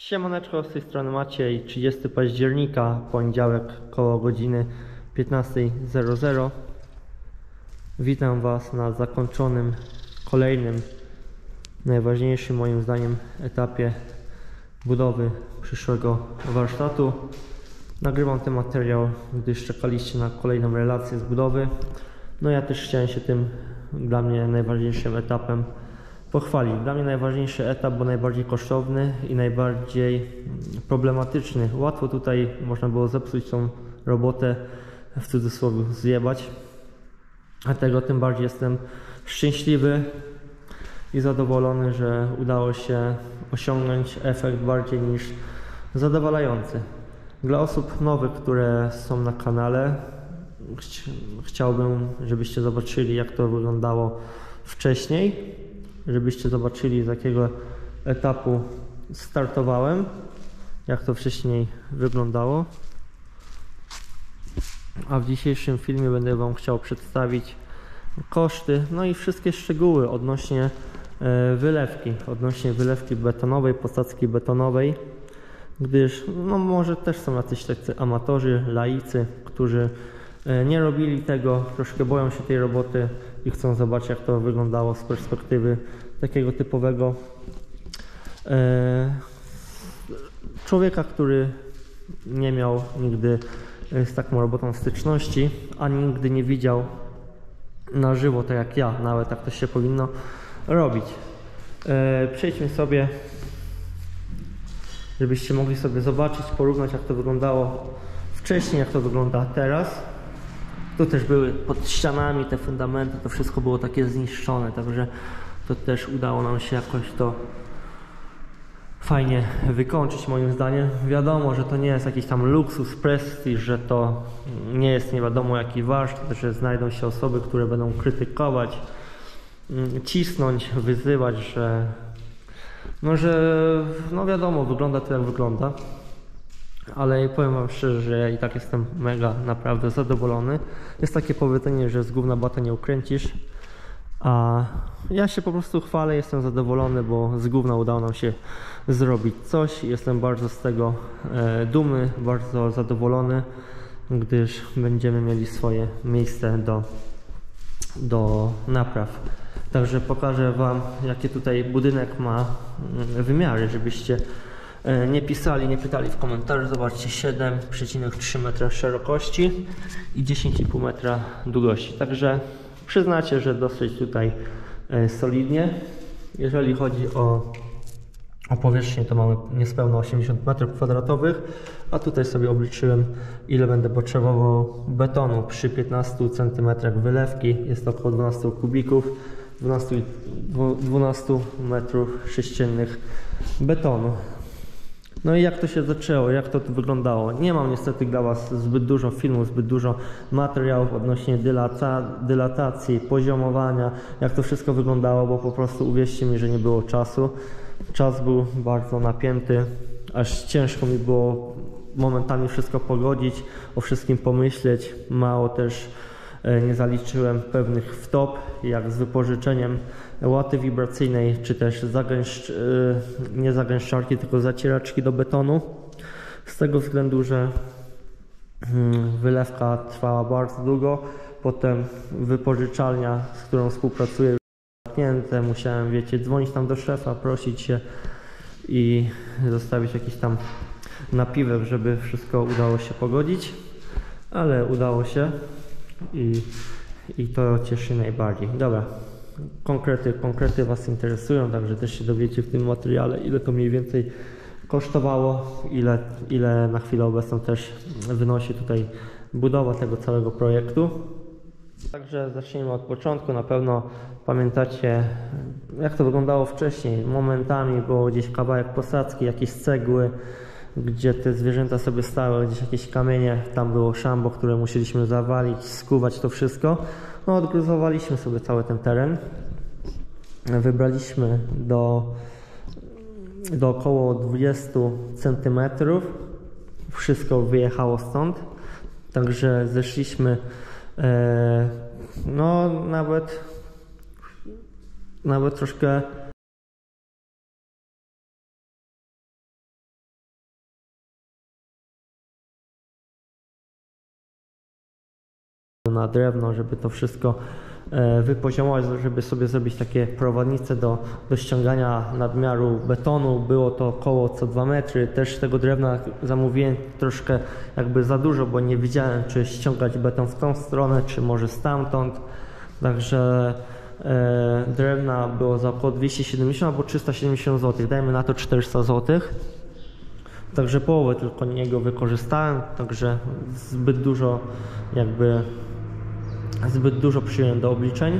Siemaneczko, z tej strony Maciej, 30 października, poniedziałek, koło godziny 15:00. Witam Was na zakończonym, kolejnym, najważniejszym moim zdaniem etapie budowy przyszłego warsztatu. Nagrywam ten materiał, gdyż czekaliście na kolejną relację z budowy. No ja też chciałem się tym, dla mnie najważniejszym etapem pochwalić. Dla mnie najważniejszy etap, bo najbardziej kosztowny i najbardziej problematyczny. Łatwo tutaj można było zepsuć tą robotę, w cudzysłowie zjebać. Dlatego tym bardziej jestem szczęśliwy i zadowolony, że udało się osiągnąć efekt bardziej niż zadowalający. Dla osób nowych, które są na kanale, chciałbym, żebyście zobaczyli, jak to wyglądało wcześniej, żebyście zobaczyli, z jakiego etapu startowałem, jak to wcześniej wyglądało. A w dzisiejszym filmie będę Wam chciał przedstawić koszty, no i wszystkie szczegóły odnośnie wylewki betonowej, posadzki betonowej, gdyż no może też są jacyś tacy amatorzy, laicy, którzy nie robili tego, troszkę boją się tej roboty i chcą zobaczyć, jak to wyglądało z perspektywy takiego typowego człowieka, który nie miał nigdy z taką robotą styczności, ani nigdy nie widział na żywo, tak jak ja, nawet tak to się powinno robić. Przejdźmy sobie, żebyście mogli sobie zobaczyć, porównać, jak to wyglądało wcześniej, jak to wygląda teraz. Tu też były pod ścianami te fundamenty, to wszystko było takie zniszczone, także to też udało nam się jakoś to fajnie wykończyć, moim zdaniem. Wiadomo, że to nie jest jakiś tam luksus, prestiż, że to nie jest nie wiadomo jaki warsztat, że znajdą się osoby, które będą krytykować, cisnąć, wyzywać, że no wiadomo, wygląda to jak wygląda. Ale powiem Wam szczerze, że ja i tak jestem mega naprawdę zadowolony. Jest takie powiedzenie, że z gówna bata nie ukręcisz, a ja się po prostu chwalę, jestem zadowolony, bo z gówna udało nam się zrobić coś. Jestem bardzo z tego dumny, bardzo zadowolony, gdyż będziemy mieli swoje miejsce do napraw. Także pokażę Wam, jakie tutaj budynek ma wymiary, żebyście nie pisali, nie pytali w komentarzu. Zobaczcie, 7,3 metra szerokości i 10,5 metra długości. Także przyznacie, że dosyć tutaj solidnie. Jeżeli chodzi o powierzchnię, to mamy niespełna 80 m², a tutaj sobie obliczyłem, ile będę potrzebował betonu przy 15 cm wylewki. Jest to około 12 kubików, 12 m3 betonu. No i jak to się zaczęło, jak to wyglądało? Nie mam niestety dla Was zbyt dużo filmów, zbyt dużo materiałów odnośnie dylatacji, poziomowania, jak to wszystko wyglądało, bo po prostu uwierzcie mi, że nie było czasu. Czas był bardzo napięty, aż ciężko mi było momentami wszystko pogodzić, o wszystkim pomyśleć. Mało też nie zaliczyłem pewnych wtop, jak z wypożyczeniem łaty wibracyjnej, czy też nie zagęszczarki, tylko zacieraczki do betonu. Z tego względu, że wylewka trwała bardzo długo. Potem wypożyczalnia, z którą współpracuję, zamknięte. Musiałem, wiecie, dzwonić tam do szefa, prosić się i zostawić jakiś tam napiwek, żeby wszystko udało się pogodzić. Ale udało się i to cieszy najbardziej. Dobra. Konkrety Was interesują, także też się dowiecie w tym materiale, ile to mniej więcej kosztowało, ile na chwilę obecną też wynosi tutaj budowa tego całego projektu. Także zacznijmy od początku. Na pewno pamiętacie, jak to wyglądało wcześniej. Momentami było gdzieś kawałek posadzki, jakieś cegły, gdzie te zwierzęta sobie stały, gdzieś jakieś kamienie, tam było szambo, które musieliśmy zawalić, skuwać to wszystko. No, odgruzowaliśmy sobie cały ten teren. Wybraliśmy do około 20 cm. Wszystko wyjechało stąd. Także zeszliśmy no nawet troszkę na drewno, żeby to wszystko wypoziomować, żeby sobie zrobić takie prowadnice do ściągania nadmiaru betonu. Było to około co 2 metry. Też tego drewna zamówiłem troszkę jakby za dużo, bo nie wiedziałem, czy ściągać beton w tą stronę, czy może stamtąd. Także drewna było za około 270 albo 370 zł. Dajmy na to 400 zł. Także połowę tylko niego wykorzystałem, także zbyt dużo przyjąłem do obliczeń.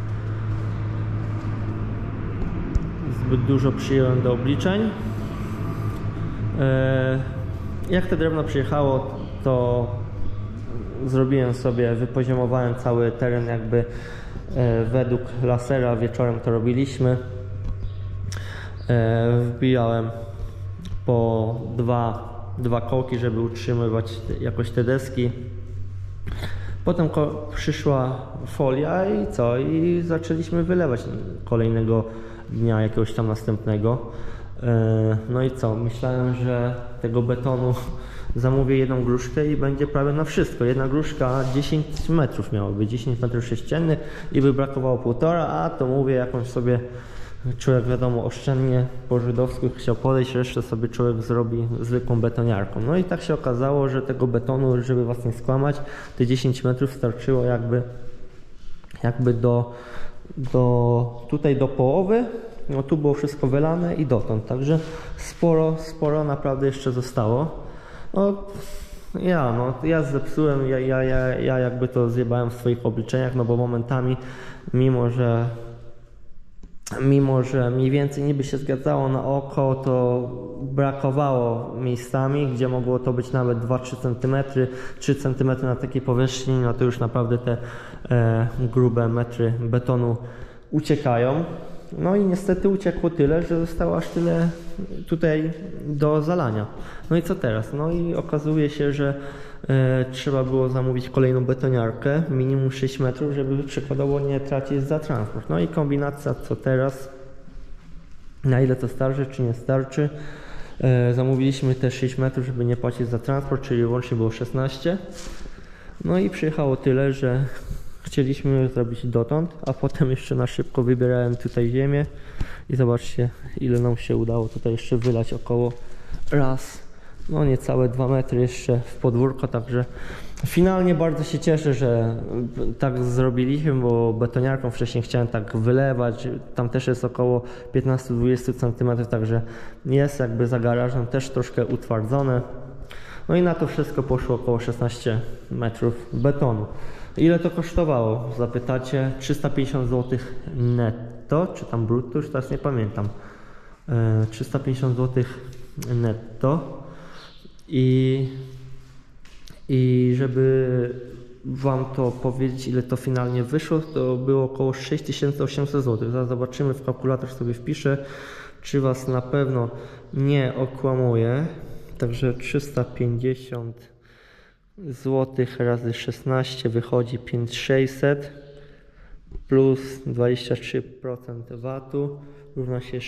Jak to drewno przyjechało, to zrobiłem sobie, wypoziomowałem cały teren jakby według lasera, wieczorem to robiliśmy. Wbijałem po dwa kołki, żeby utrzymywać jakoś te deski. Potem przyszła folia i zaczęliśmy wylewać kolejnego dnia, jakiegoś tam następnego. No i co? Myślałem, że tego betonu zamówię jedną gruszkę i będzie prawie na wszystko. Jedna gruszka 10 metrów miała być, 10 metrów sześciennych i by brakowało 1,5, a to mówię jakąś sobie człowiek, wiadomo, oszczędnie po żydowsku chciał podejść, resztę sobie człowiek zrobi zwykłą betoniarką. No i tak się okazało, że tego betonu, żeby was nie skłamać, te 10 metrów starczyło jakby tutaj do połowy. No tu było wszystko wylane i dotąd, także sporo naprawdę jeszcze zostało. Ja zepsułem, ja jakby to zjebałem w swoich obliczeniach, no bo momentami, mimo że mniej więcej niby się zgadzało na oko, to brakowało miejscami, gdzie mogło to być nawet 2-3 cm, 3 cm na takiej powierzchni, no to już naprawdę te grube metry betonu uciekają. No i niestety uciekło tyle, że zostało aż tyle tutaj do zalania. No i co teraz? No i okazuje się, że trzeba było zamówić kolejną betoniarkę, minimum 6 metrów, żeby przykładowo nie tracić za transport. No i kombinacja co teraz, na ile to starczy, czy nie starczy. Zamówiliśmy te 6 metrów, żeby nie płacić za transport, czyli łącznie było 16. No i przyjechało tyle, że chcieliśmy zrobić dotąd, a potem jeszcze na szybko wybierałem tutaj ziemię i zobaczcie, ile nam się udało tutaj jeszcze wylać, około no niecałe 2 metry jeszcze w podwórko, także finalnie bardzo się cieszę, że tak zrobiliśmy, bo betoniarką wcześniej chciałem tak wylewać, tam też jest około 15-20 cm, także jest jakby za garażem też troszkę utwardzone. No i na to wszystko poszło około 16 metrów betonu. Ile to kosztowało? Zapytacie. 350 zł netto, czy tam brutto, już teraz nie pamiętam. 350 zł netto. I żeby wam to powiedzieć, ile to finalnie wyszło, to było około 6800 zł. Zaraz zobaczymy, w kalkulator sobie wpiszę, czy was na pewno nie okłamuję. Także 350 zł razy 16 wychodzi 5600 plus 23% VAT-u równa się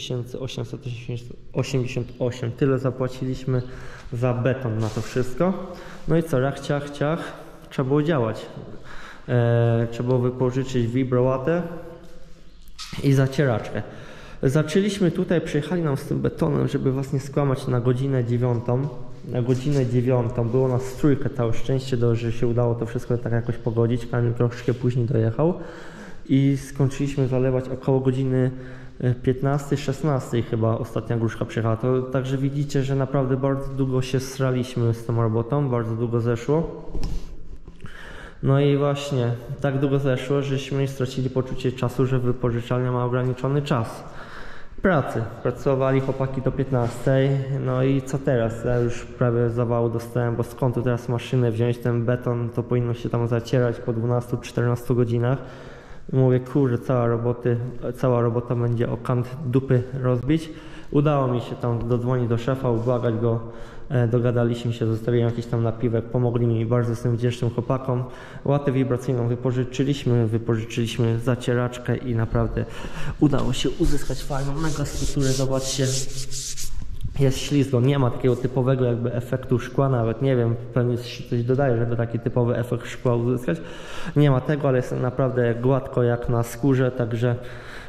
6888. Tyle zapłaciliśmy za beton na to wszystko. No i co, ciach, trzeba było działać. Trzeba było wypożyczyć vibrołatę i zacieraczkę. Zaczęliśmy tutaj, przyjechali nam z tym betonem, żeby was nie skłamać, na godzinę 9. Na godzinę 9 było nas trójkę, całe szczęście, że się udało to wszystko tak jakoś pogodzić. Kamil troszkę później dojechał i skończyliśmy zalewać około godziny 15-16 chyba ostatnia gruszka przyjechała. To także widzicie, że naprawdę bardzo długo się sraliśmy z tą robotą, bardzo długo zeszło. No i właśnie tak długo zeszło, żeśmy stracili poczucie czasu, że wypożyczalnia ma ograniczony czas pracy. Pracowali chłopaki do 15. No i co teraz? Ja już prawie zawału dostałem, bo skąd tu teraz maszynę wziąć, ten beton, to powinno się tam zacierać po 12-14 godzinach. I mówię, kurczę, cała robota będzie o kant dupy rozbić. Udało mi się tam dodzwonić do szefa, ubłagać go, dogadaliśmy się, zostawiłem jakiś tam napiwek, pomogli mi, bardzo jestem wdzięcznym chłopakom. Łatę wibracyjną wypożyczyliśmy zacieraczkę i naprawdę udało się uzyskać fajną mega strukturę. Zobaczcie, jest ślizgo, nie ma takiego typowego jakby efektu szkła, nawet nie wiem, pewnie się coś dodaje, żeby taki typowy efekt szkła uzyskać. Nie ma tego, ale jest naprawdę gładko jak na skórze, także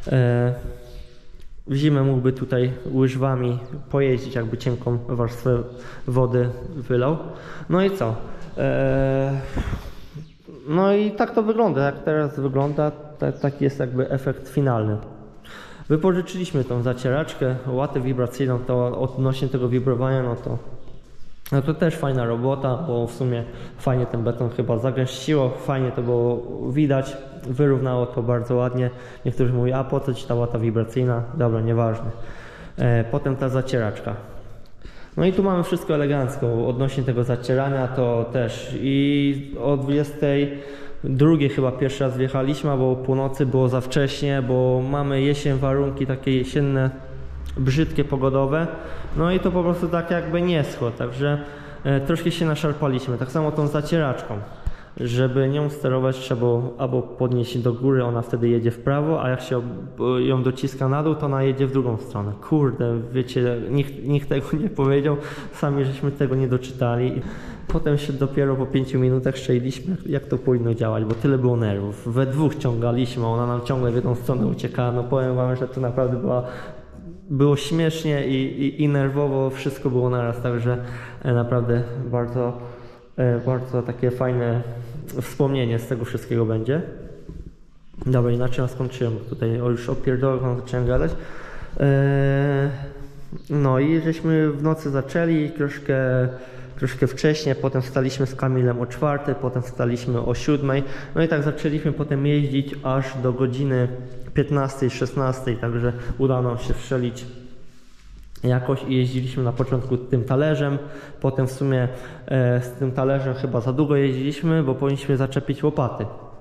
w zimę mógłby tutaj łyżwami pojeździć, jakby cienką warstwę wody wylał. No i co? No i tak to wygląda, jak teraz wygląda, taki jest jakby efekt finalny. Wypożyczyliśmy tą zacieraczkę, łatę wibracyjną, to odnośnie tego wibrowania, no to też fajna robota, bo w sumie fajnie ten beton chyba zagęściło, fajnie to było widać, wyrównało to bardzo ładnie. Niektórzy mówią, a po co ci ta łata wibracyjna? Dobra, nieważne. Potem ta zacieraczka. No i tu mamy wszystko elegancko, odnośnie tego zacierania to też i o 22 chyba pierwszy raz wjechaliśmy, bo o północy było za wcześnie, bo mamy jesień, warunki takie jesienne, brzydkie, pogodowe, no i to po prostu tak jakby nie schło, także troszkę się naszarpaliśmy, tak samo tą zacieraczką. Żeby nią sterować, trzeba albo podnieść do góry, ona wtedy jedzie w prawo, a jak się ją dociska na dół, to ona jedzie w drugą stronę. Kurde, wiecie, nikt tego nie powiedział, sami żeśmy tego nie doczytali. Potem się dopiero po 5 minutach szczęliśmy, jak to powinno działać, bo tyle było nerwów. We dwóch ciągaliśmy, ona nam ciągle w jedną stronę uciekała. No powiem wam, że to naprawdę było śmiesznie i nerwowo, wszystko było naraz, także naprawdę bardzo takie fajne wspomnienie z tego wszystkiego będzie. Dobra, inaczej ja skończyłem, tutaj już o pierdołach zacząłem gadać. No i żeśmy w nocy zaczęli, troszkę wcześniej, potem wstaliśmy z Kamilem o 4, potem wstaliśmy o 7, no i tak zaczęliśmy potem jeździć aż do godziny 15-16, także udało nam się strzelić jakoś i jeździliśmy na początku tym talerzem, potem w sumie z tym talerzem chyba za długo jeździliśmy, bo powinniśmy zaczepić łopaty.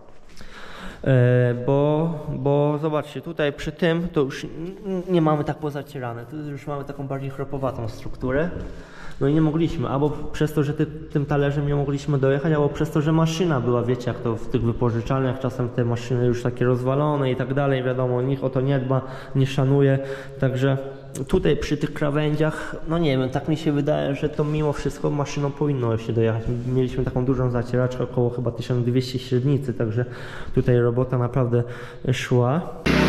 Bo zobaczcie, tutaj przy tym to już nie mamy tak pozacierane, tu już mamy taką bardziej chropowatą strukturę. No i nie mogliśmy, albo przez to, że tym talerzem nie mogliśmy dojechać, albo przez to, że maszyna była, wiecie jak to w tych wypożyczalniach, czasem te maszyny już takie rozwalone i tak dalej, wiadomo, nikt o to nie dba, nie szanuje, także tutaj przy tych krawędziach, no nie wiem, tak mi się wydaje, że to mimo wszystko maszyną powinno się dojechać. Mieliśmy taką dużą zacieraczkę, około chyba 1200 średnicy, także tutaj robota naprawdę szła.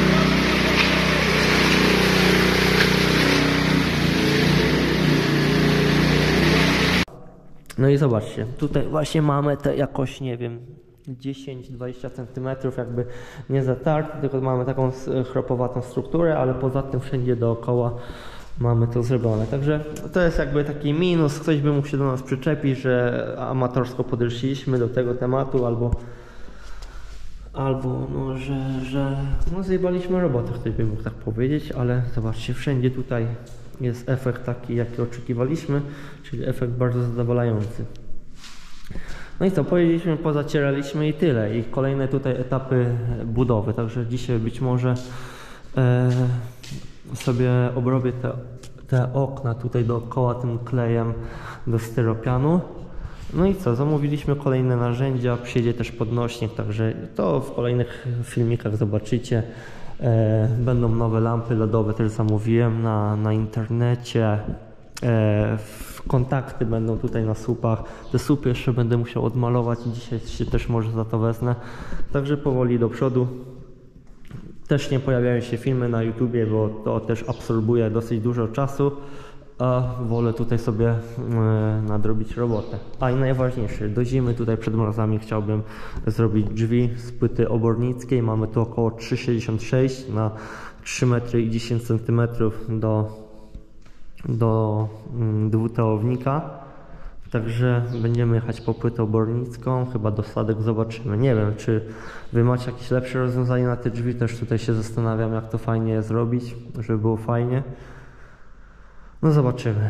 No i zobaczcie, tutaj właśnie mamy te jakoś, nie wiem, 10-20 cm jakby nie zatarte, tylko mamy taką chropowatą strukturę, ale poza tym wszędzie dookoła mamy to zrobione. Także to jest jakby taki minus, ktoś by mógł się do nas przyczepić, że amatorsko podeszliśmy do tego tematu, albo no, że zjebaliśmy robotę, ktoś by mógł tak powiedzieć, ale zobaczcie, wszędzie tutaj jest efekt taki, jaki oczekiwaliśmy, czyli efekt bardzo zadowalający. No i co, pojeździliśmy, pozacieraliśmy i tyle. I kolejne tutaj etapy budowy, także dzisiaj być może sobie obrobię te okna tutaj dookoła tym klejem do styropianu. No i co, zamówiliśmy kolejne narzędzia, przyjedzie też podnośnik, także to w kolejnych filmikach zobaczycie. Będą nowe lampy LEDowe, też zamówiłem na internecie. Kontakty będą tutaj na słupach. Te słupy jeszcze będę musiał odmalować i dzisiaj się też może za to wezmę. Także powoli do przodu. Też nie pojawiają się filmy na YouTubie, bo to też absorbuje dosyć dużo czasu, a wolę tutaj sobie nadrobić robotę. A i najważniejsze, do zimy tutaj przed mrozami chciałbym zrobić drzwi z płyty obornickiej. Mamy tu około 3,66 na 3,10 cm do dwutełownika. Także będziemy jechać po płytę obornicką, chyba do Sadek zobaczymy. Nie wiem, czy wy macie jakieś lepsze rozwiązanie na te drzwi, też tutaj się zastanawiam, jak to fajnie zrobić, żeby było fajnie. No zobaczymy.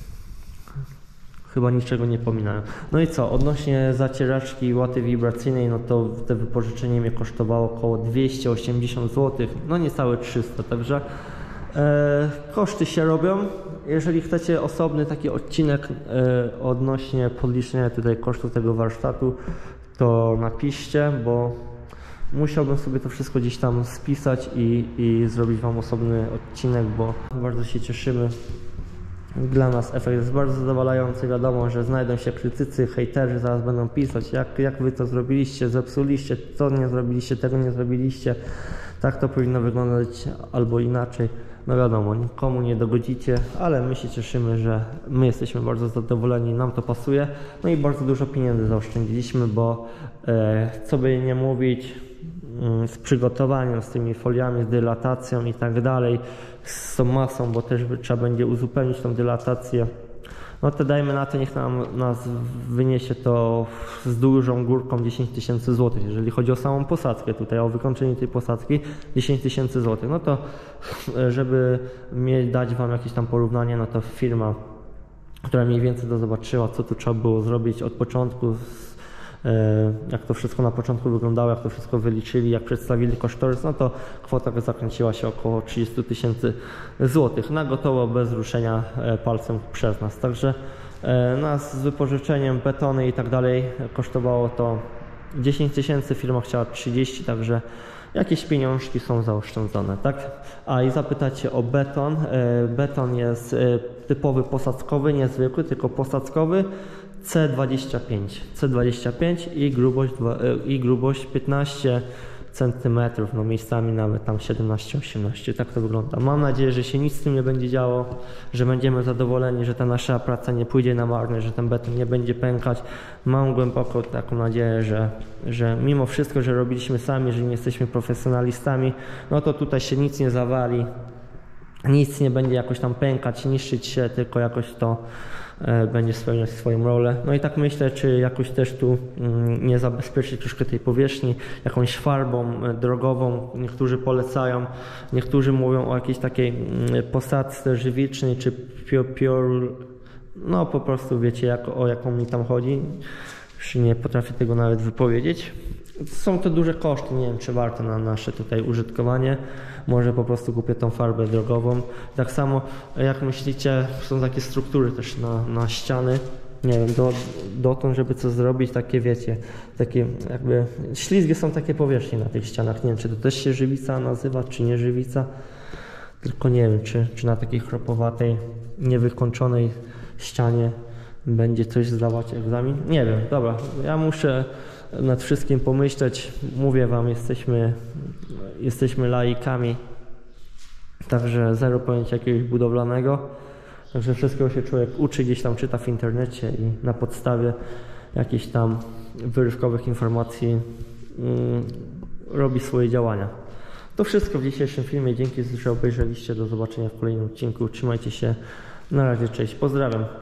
Chyba niczego nie pominąłem. No i co, odnośnie zacieraczki łaty wibracyjnej, no to te wypożyczenie mnie kosztowało około 280 zł, no niecałe 300, także koszty się robią. Jeżeli chcecie osobny taki odcinek odnośnie podliczenia tutaj kosztów tego warsztatu, to napiszcie, bo musiałbym sobie to wszystko gdzieś tam spisać i zrobić wam osobny odcinek, bo bardzo się cieszymy, Dla nas efekt jest bardzo zadowalający. Wiadomo, że znajdą się krytycy, hejterzy, zaraz będą pisać, jak wy to zrobiliście, zepsuliście, to nie zrobiliście, tego nie zrobiliście. Tak to powinno wyglądać albo inaczej. No wiadomo, nikomu nie dogodzicie, ale my się cieszymy, że my jesteśmy bardzo zadowoleni, nam to pasuje. No i bardzo dużo pieniędzy zaoszczędziliśmy, bo co by nie mówić, z przygotowaniem, z tymi foliami, z dylatacją i tak dalej, z tą masą, bo też trzeba będzie uzupełnić tą dylatację. No to dajmy na to, niech nas wyniesie to z dużą górką 10 000 złotych, jeżeli chodzi o samą posadzkę tutaj, o wykończenie tej posadzki 10 000 złotych. No to żeby dać wam jakieś tam porównanie, no to firma, która mniej więcej to zobaczyła, co tu trzeba było zrobić od początku, jak to wszystko na początku wyglądało, jak to wszystko wyliczyli, jak przedstawili kosztorys, no to kwota zakręciła się około 30 000 złotych na gotowo, bez ruszenia palcem przez nas. Także nas z wypożyczeniem, betony i tak dalej kosztowało to 10 000, firma chciała 30, także jakieś pieniążki są zaoszczędzone, tak? A i zapytacie o beton. Beton jest typowy posadzkowy, niezwykły, tylko posadzkowy. C25 i grubość 15 cm, no miejscami nawet tam 17-18, tak to wygląda. Mam nadzieję, że się nic z tym nie będzie działo, że będziemy zadowoleni, że ta nasza praca nie pójdzie na marne, że ten beton nie będzie pękać. Mam głęboko taką nadzieję, że mimo wszystko, że robiliśmy sami, że nie jesteśmy profesjonalistami, no to tutaj się nic nie zawali, nic nie będzie jakoś tam pękać, niszczyć się, tylko jakoś to będzie spełniać swoją rolę. No i tak myślę, czy jakoś też tu nie zabezpieczyć troszkę tej powierzchni jakąś farbą drogową. Niektórzy polecają, niektórzy mówią o jakiejś takiej posadzce żywicznej, czy no po prostu wiecie o jaką mi tam chodzi. Już nie potrafię tego nawet wypowiedzieć. Są to duże koszty, nie wiem, czy warto na nasze tutaj użytkowanie. Może po prostu kupię tą farbę drogową. Tak samo jak myślicie, są takie struktury też na ściany, nie wiem, dotąd, żeby coś zrobić, takie wiecie, takie jakby ślizgie są takie powierzchnie na tych ścianach. Nie wiem, czy to też się żywica nazywa, czy nie żywica. Tylko nie wiem, czy na takiej chropowatej, niewykończonej ścianie będzie coś zdawać egzamin. Nie wiem, dobra, ja muszę nad wszystkim pomyśleć. Mówię wam, jesteśmy laikami, także zero pojęcia jakiegoś budowlanego. Także wszystkiego się człowiek uczy, gdzieś tam czyta w internecie i na podstawie jakichś tam wyrywkowych informacji robi swoje działania. To wszystko w dzisiejszym filmie. Dzięki, że obejrzeliście. Do zobaczenia w kolejnym odcinku. Trzymajcie się. Na razie, cześć. Pozdrawiam.